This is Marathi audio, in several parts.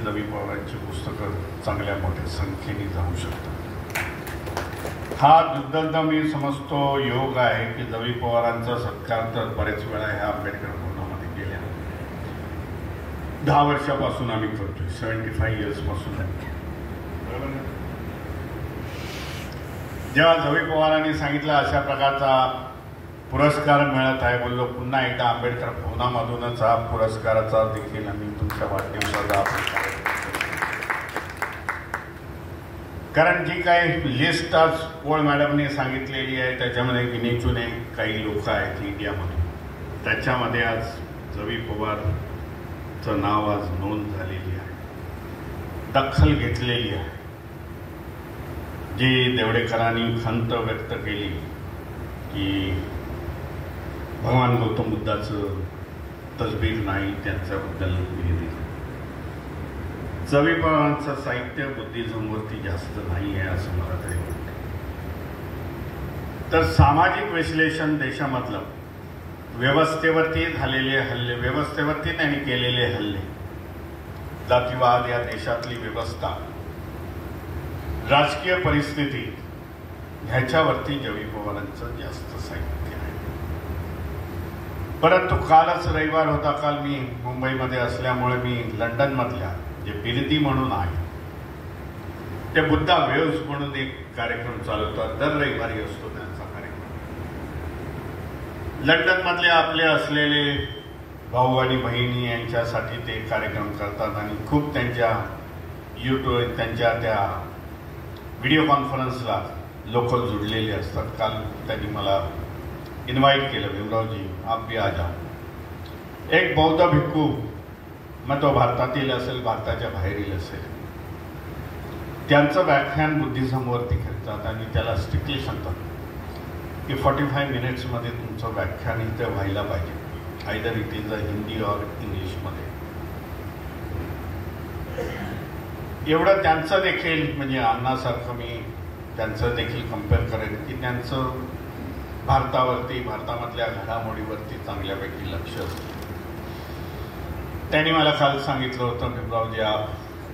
दवी पवारांची पुस्तकं चांगल्या मोठ्या संख्येने जाऊ शकतात। हा दुर्दैव मी समजतो योग आहे की दवी पवारांचा सत्कार तर बरेच वेळा ह्या आंबेडकर भवनामध्ये गेल्या 10 वर्षापासून आम्ही करतोय, 75 इयर्सपासून। जेव्हा दवी पवारांनी सांगितलं अशा प्रकारचा पुरस्कार मिळत आहे, बोललो पुन्हा एकदा आंबेडकर भवनामधूनच हा पुरस्काराचा देखील आम्ही तुमच्या वाढदिवसाचा कारण जी काही लिस्ट आज पोळ मॅडमने सांगितलेली आहे त्याच्यामध्ये गिनीचुने काही लोक आहेत इंडियामध्ये, त्याच्यामध्ये आज दवी पवारचं नाव आज नोंद झालेली आहे, दखल घेतलेली आहे। जी देवडेकरांनी खंत व्यक्त केली की भगवान गौतम बुद्धाचं तसबीर नाही, त्यांच्याबद्दल दवी पवारांचं साहित्य बुद्धिझमवरती जास्त नाही आहे असं मला तरी वाटतं। तर सामाजिक विश्लेषण देशामधलं व्यवस्थेवरती झालेले हल्ले, व्यवस्थेवरती त्यांनी केलेले हल्ले, जातीवाद, या देशातली व्यवस्था, राजकीय परिस्थिती, ह्याच्यावरती दवी पवारांचं जास्त साहित्य आहे। परंतु कालच रविवार होता, काल मी मुंबईमध्ये असल्यामुळे मी लंडनमधल्या जे बिरदी म्हणून आहे ते बुद्धा वेव्स म्हणून एक कार्यक्रम चालवतात, दर रविवारी असतो त्यांचा कार्यक्रम। लंडनमधले आपले असलेले भाऊ आणि बहिणी यांच्यासाठी ते कार्यक्रम करतात आणि खूप त्यांच्या यूट्यूब, त्यांच्या त्या व्हिडिओ कॉन्फरन्सला लोक जुडलेले असतात। काल त्यांनी मला इन्व्हाइट केलं, भीमरावजी आप भी आ जाओ। एक बौद्ध भिक्खू, मग तो भारतातील असेल भारताच्या बाहेरील असेल, त्यांचं व्याख्यान बुद्धिझमवरती करतात आणि त्याला स्ट्रिक्टली सांगतात की 45 मिनिट्समध्ये तुमचं व्याख्यान इथं व्हायला पाहिजे, either it is a Hindi और इंग्लिशमध्ये। एवढं त्यांचं देखील म्हणजे अण्णासारखं मी त्यांचं देखील कम्पेअर करेन की त्यांचं भारतावरती, भारतामधल्या घडामोडीवरती चांगल्यापैकी लक्ष असतं। त्यांनी मला काल सांगितलं होतं, भीमरावजी आप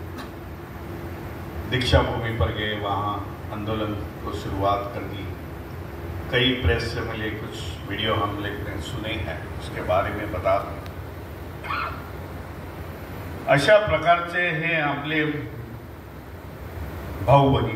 दीक्षा भूमि पर गए, वहाँ आंदोलन को शुरुआत कर दी, कई प्रेस से मिले, कुछ वीडियो हम लोग ने सुने हैं, उसके बारे में बता। अशा प्रकारचे हे आपले भाऊ बहीण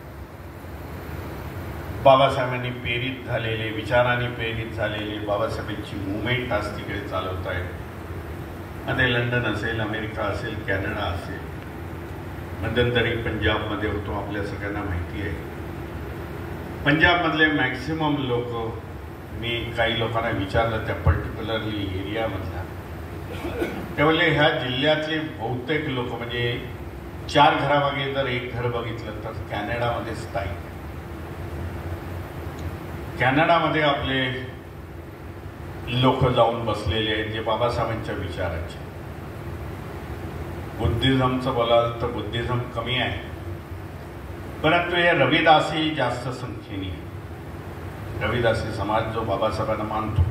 बाबासाहेबांनी प्रेरित झालेले, विचारांनी प्रेरित झालेले, बाबासाहेबांची मुवमेंट आज तिकडे चालवत आहेत। ते लंडन असेल, अमेरिका असेल, कॅनडा असेल, मध्यंतरी पंजाबमध्ये होतो, आपल्या सगळ्यांना माहिती आहे। पंजाबमधले मॅक्सिमम लोक, मी काही लोकांना विचारलं त्या पर्टिक्युलरली एरियामधल्या, ते बोलले ह्या जिल्ह्यातले बहुतेक लोक म्हणजे 4 घरामागे जर एक घर बघितलं तर कॅनडामध्ये स्थायिक आहे। कॅनडामध्ये आपले लोक जाऊन बसलेले आहेत जे बाबासाहेबांच्या विचाराचे। बुद्धिझमचं बोलाल तर बुद्धिझम कमी आहे, परंतु हे रविदासी जास्त संख्येने आहे। रविदासी समाज जो बाबासाहेबांना मानतो,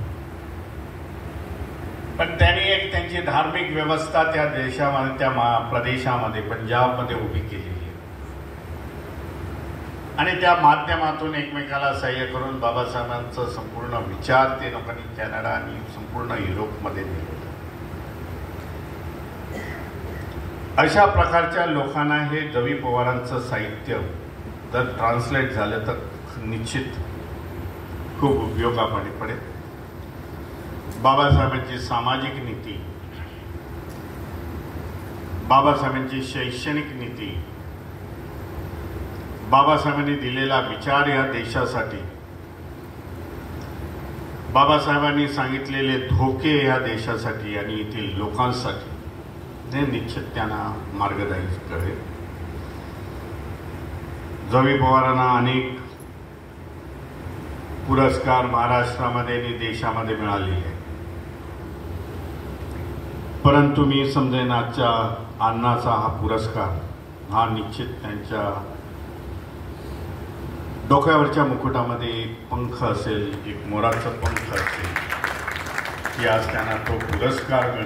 पण त्यांनी एक त्यांची धार्मिक व्यवस्था त्या देशामध्ये, त्या प्रदेशामध्ये, पंजाबमध्ये उभी केलेली आहे आणि त्या माध्यमातून एकमेकाला सहाय्य करून बाबासाहेबांचा संपूर्ण विचार ते लोकांनी कॅनडा आणि संपूर्ण युरोपमध्ये नेले। अशा प्रकारच्या लोकांना हे दवी पवारांचं साहित्य जर ट्रान्सलेट झालं तर निश्चित खूप उपयोगामध्ये पडेल। बाबासाहेबांची सामाजिक नीती, बाबासाहेबांची शैक्षणिक नीती, बाबासाहेबांनी दिलेला विचार या देशासाठी, बाबासाहेबांनी सांगितलेले धोके या देशासाठी आणि येथील लोकांसाठी, हे निश्चित त्यांना मार्गदायी करेल। दवी पवारांना अनेक पुरस्कार महाराष्ट्रामध्ये आणि देशामध्ये मिळालेले आहेत, परंतु मी समजेन आजच्या अण्णाचा हा पुरस्कार हा निश्चित त्यांच्या डोक्यावरच्या मुकुटामध्ये एक पंख असेल, एक मोराचं पंख असेल की आज त्यांना तो पुरस्कार मिळतो।